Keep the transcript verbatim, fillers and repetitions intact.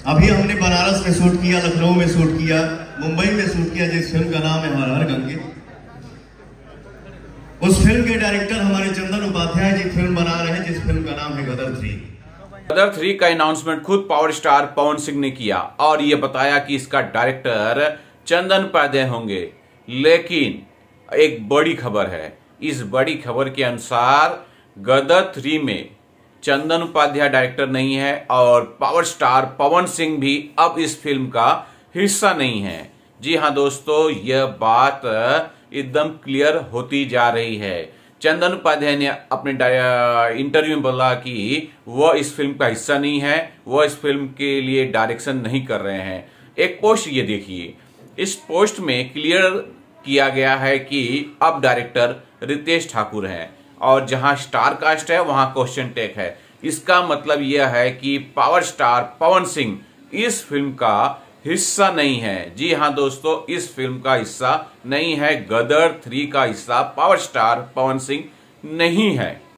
अभी हमने बनारस में शूट किया, लखनऊ में शूट किया, मुंबई में शूट किया, जिस फिल्म का नाम है हर हर गंगे। उस फिल्म के डायरेक्टर हमारे चंदन उपाध्याय जी फिल्म बना रहे हैं, जिस फिल्म का नाम है गदर थ्री। गदर थ्री का अनाउंसमेंट खुद पावर स्टार पवन सिंह ने किया और ये बताया कि इसका डायरेक्टर चंदन उपाध्याय होंगे। लेकिन एक बड़ी खबर है, इस बड़ी खबर के अनुसार गदर थ्री में चंदन उपाध्याय डायरेक्टर नहीं है और पावर स्टार पवन सिंह भी अब इस फिल्म का हिस्सा नहीं है। जी हाँ दोस्तों, यह बात एकदम क्लियर होती जा रही है। चंदन उपाध्याय ने अपने इंटरव्यू में बोला कि वह इस फिल्म का हिस्सा नहीं है, वह इस फिल्म के लिए डायरेक्शन नहीं कर रहे हैं। एक पोस्ट ये देखिए, इस पोस्ट में क्लियर किया गया है कि अब डायरेक्टर रितेश ठाकुर हैं और जहां स्टार कास्ट है वहां क्वेश्चन टेक है। इसका मतलब यह है कि पावर स्टार पवन सिंह इस फिल्म का हिस्सा नहीं है। जी हाँ दोस्तों, इस फिल्म का हिस्सा नहीं है। गदर थ्री का हिस्सा पावर स्टार पवन सिंह नहीं है।